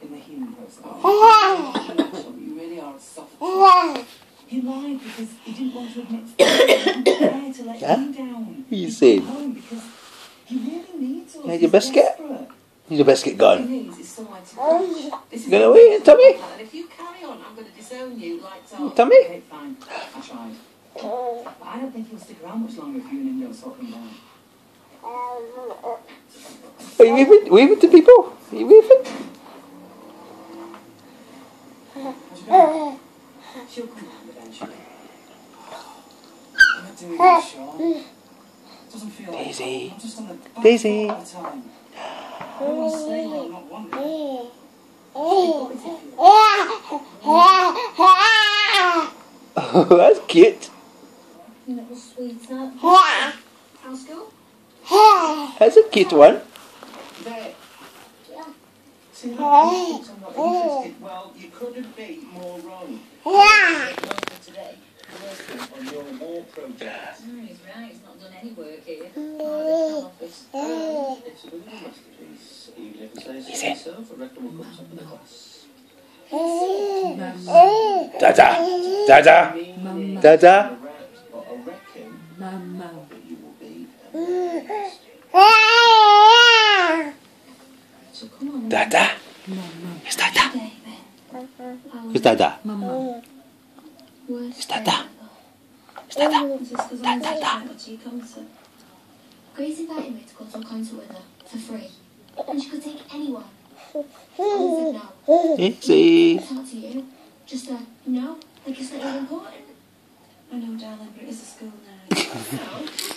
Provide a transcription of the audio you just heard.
in the healing process. You really are a soft. He lied because he didn't want to admit to let you down. What are you saying? Because he really needs us. You had your biscuit? Desperate. Need your biscuit gone. You Gonna wait, Tommy? And if you carry on, I'm going to disown you like so. Tommy? Okay, fine. I tried. But I don't think he'll stick around much longer if you and him don't sort him down. Are you waving? Waving to people? Are you waving? She'll come round eventually. I'm not doing this, Sean. It doesn't feel like Daisy. I'm just on the back Daisy. all the time. I don't want to stay where I'm not wanted. Oh, that's cute. Little sweetheart. How's school? That's a cute one. There. See, I'm not interested. Well, you couldn't be more wrong. Today, working on your war project. He's right, he's not done any work here. Office. It's a bit of a masterpiece, even if it says so himself. I reckon we'll come top of the class. Dada. Dada. Dada. But I reckon that you will be So come on. Dada. It's Dada. It's Dada. It's Dada. It's Dada. Dada. Grace invited me to go to a concert with her for free, and she could take anyone. I said no. Easy. It's not to you, just no, like it's not really important. I know, darling, but it is a school now. So,